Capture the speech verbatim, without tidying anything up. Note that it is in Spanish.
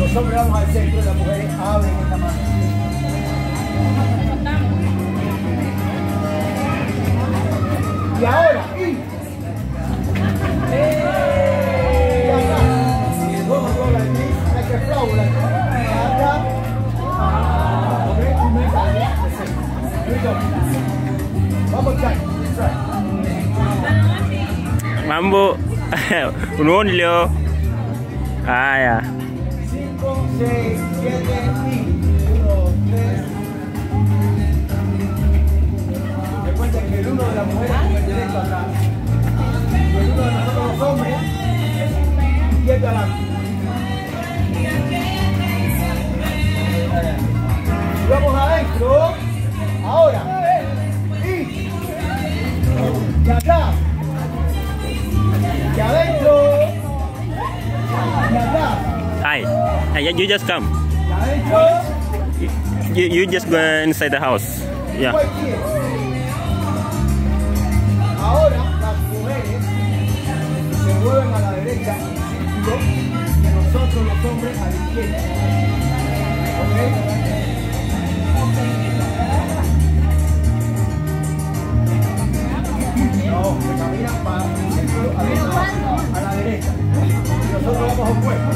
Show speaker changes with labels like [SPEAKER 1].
[SPEAKER 1] Los hombres vamos al centro y las mujeres abren esta mano. Y ahora, y... y acá. Vamos a go like this, like a flower, like acá. Okay, you make that. Here we go. Vamos, try. Try.
[SPEAKER 2] Mambo. Uno Leo. Ah, ya.
[SPEAKER 1] cinco, seis, siete y uno, tres. Recuerden que el uno de las mujeres con el derecho atrás. Y el uno de nosotros los hombres, izquierdo adelante. Y vamos adentro. Ahora. Y. Y acá. Y adentro. Y acá.
[SPEAKER 2] Hi. Hey, you just come.
[SPEAKER 1] Y adentro.
[SPEAKER 2] You, you just go inside the house. Yeah.
[SPEAKER 1] Ahora las mujeres se mueven a la derecha en círculo y nosotros los hombres a la izquierda. ¿Ok? No, se caminan para el círculo a la, a la derecha. Y nosotros vamos opuestos.